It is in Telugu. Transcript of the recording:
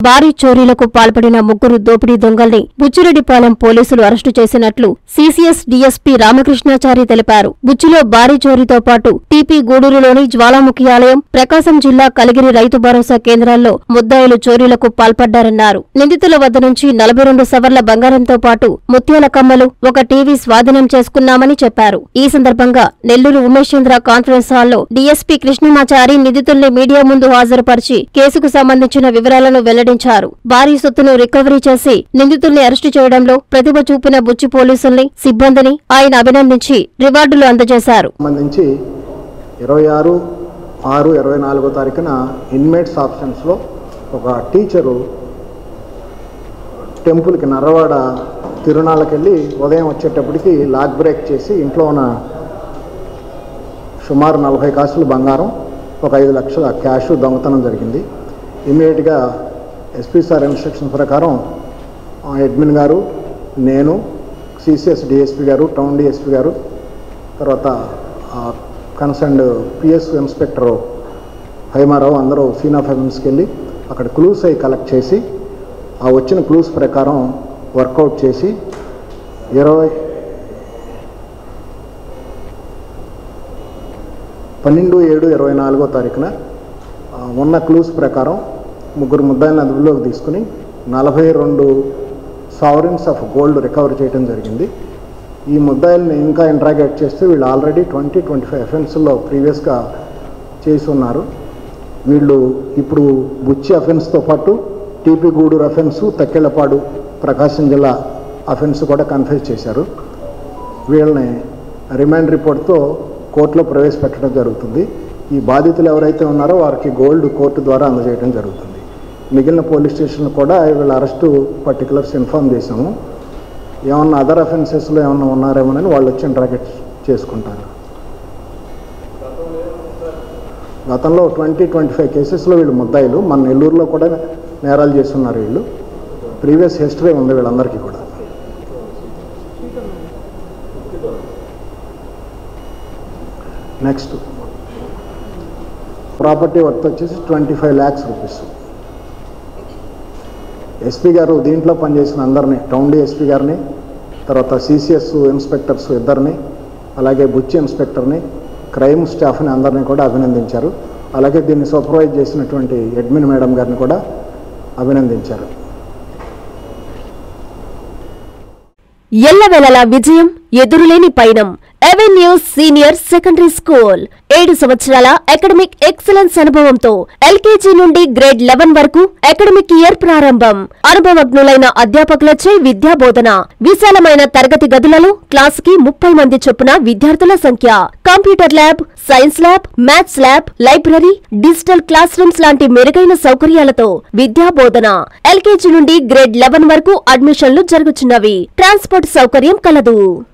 భారీ చోరీలకు పాల్పడిన ముగ్గురు దోపిడీ దొంగల్ని బుచ్చిరెడ్డిపాలెం పోలీసులు అరెస్టు చేసినట్లు సీసీఎస్ డీఎస్పీ రామకృష్ణాచారి తెలిపారు. బుచ్చిలో భారీ చోరీతో పాటు టీపీ గూడూరులోని జ్వాలాముఖి ఆలయం, ప్రకాశం జిల్లా కలిగిరి రైతు భరోసా కేంద్రాల్లో ముద్దాయిలు చోరీలకు పాల్పడ్డారన్నారు. నిందితుల వద్ద నుంచి 42 సవర్ల బంగారంతో పాటు ముత్యాల కమ్మలు, ఒక టీవీ స్వాధీనం చేసుకున్నామని చెప్పారు. ఈ సందర్భంగా నెల్లూరు ఉమేశ్చంద్ర కాన్ఫరెన్స్ హాల్లో డీఎస్పీ కృష్ణమాచారి నిందితుల్ని మీడియా ముందు హాజరుపరిచి కేసుకు సంబంధించిన వివరాలను వెల్లడించారు. భారీ సొత్తును రికవరీ చేసి నిందితుల్ని అరెస్టు చేయడంలో ప్రతిభ చూపిన బుచ్చి పోలీసుల్ని, సిబ్బందిని ఆయన అభినందించి రివార్డులు అందజేశారు. 26/6/24 ఇన్మేట్స్ ఆప్షన్స్ లో ఒక టీచరు టెంపుల్కి నర్రవాడ తిరునాళ్ళకెళ్ళి ఉదయం వచ్చేటప్పటికి లాక్ బ్రేక్ చేసి ఇంట్లో ఉన్న సుమారు 40 కాసులు బంగారం, ఒక 5 లక్షల క్యాష్ దొంగతనం జరిగింది. ఇమ్మీడియట్గా ఎస్పీ సార్ ఇన్స్ట్రక్షన్ ప్రకారం అడ్మిన్ గారు, నేను, సిసిఎస్ డిఎస్పీ గారు, టౌన్ డిఎస్పీ గారు, తర్వాత కన్సర్న్డ్ పిఎస్ ఇన్స్పెక్టర్ హైమారావు అందరూ సీన్ ఆఫ్ ఎవిడెన్స్కి వెళ్ళి అక్కడ క్లూస్ అయి కలెక్ట్ చేసి ఆ వచ్చిన క్లూస్ ప్రకారం వర్కౌట్ చేసి 12/7/24 ఉన్న క్లూస్ ప్రకారం ముగ్గురు ముద్దాయిలను అదుపులోకి తీసుకుని 42 సావరెన్స్ ఆఫ్ గోల్డ్ రికవర్ చేయడం జరిగింది. ఈ ముద్దాయిల్ని ఇంకా ఇంట్రాగేట్ చేస్తే వీళ్ళు ఆల్రెడీ 20-25 అఫెన్స్లో ప్రీవియస్గా చేసి ఉన్నారు. వీళ్ళు ఇప్పుడు బుచ్చి అఫెన్స్తో పాటు టీపీ గూడూరు అఫెన్సు, తక్కెళ్లపాడు ప్రకాశం జిల్లా అఫెన్స్ కూడా కన్ఫెస్ చేశారు. వీళ్ళని రిమాండ్ రిపోర్ట్తో కోర్టులో ప్రవేశపెట్టడం జరుగుతుంది. ఈ బాధితులు ఎవరైతే ఉన్నారో వారికి గోల్డ్ కోర్టు ద్వారా అందజేయడం జరుగుతుంది. మిగిలిన పోలీస్ స్టేషన్ కూడా వీళ్ళ అరెస్టు పర్టికులర్స్ ఇన్ఫార్మ్ చేశాము. ఏమన్నా అదర్ అఫెన్సెస్లో ఏమన్నా ఉన్నారేమోనని వాళ్ళు వచ్చి ఇంట్రాగేట్ చేసుకుంటారు. గతంలో 20-25 కేసెస్లో వీళ్ళు ముద్దాయిలు. మన నెల్లూరులో కూడా నేరాలు చేస్తున్నారు. వీళ్ళు ప్రీవియస్ హిస్టరీ ఉంది వీళ్ళందరికీ కూడా. నెక్స్ట్ ప్రాపర్టీ వర్త్ వచ్చేసి 25 lakhs రూపీస్. ఎస్పీ గారు దీంట్లో పనిచేసిన అందరినీ, టౌన్ డిఎస్పీ గారిని, తర్వాత సిసిఎస్ ఇన్స్పెక్టర్స్ ఇద్దరిని, అలాగే బుచ్చి ఇన్స్పెక్టర్ని, క్రైమ్ స్టాఫ్ని అందరినీ కూడా అభినందించారు. అలాగే దీన్ని సూపర్వైజ్ చేసినటువంటి అడ్మిన్ మేడం గారిని కూడా అభినందించారు. ఎల్లవేళలా విజయం, ఎదురులేని పయనం. అవెన్యూస్ సీనియర్ సెకండరీ స్కూల్ 7 సంవత్సరాల అకాడమిక్ ఎక్సలెన్స్ అనుభవంతో ఎల్కేజీ నుండి గ్రేడ్ 11 వరకు అకాడమిక్ ఇయర్ ప్రారంభం. అనుభవజ్ఞులైన అధ్యాపకులచే విద్యాబోధన. విశాలమైన తరగతి గదులలో క్లాసుకి 30 మంది చొప్పున విద్యార్థుల సంఖ్య. Computer lab, science lab, maths lab, library, digital class rooms లాంటి మెరుగైన సౌకర్యాలతో విద్యాబోధన. ఎల్కేజీ నుండి గ్రేడ్ 11 వరకు అడ్మిషన్లు జరుగుతున్నవి. ట్రాన్స్పోర్ట్ సౌకర్యం కలదు.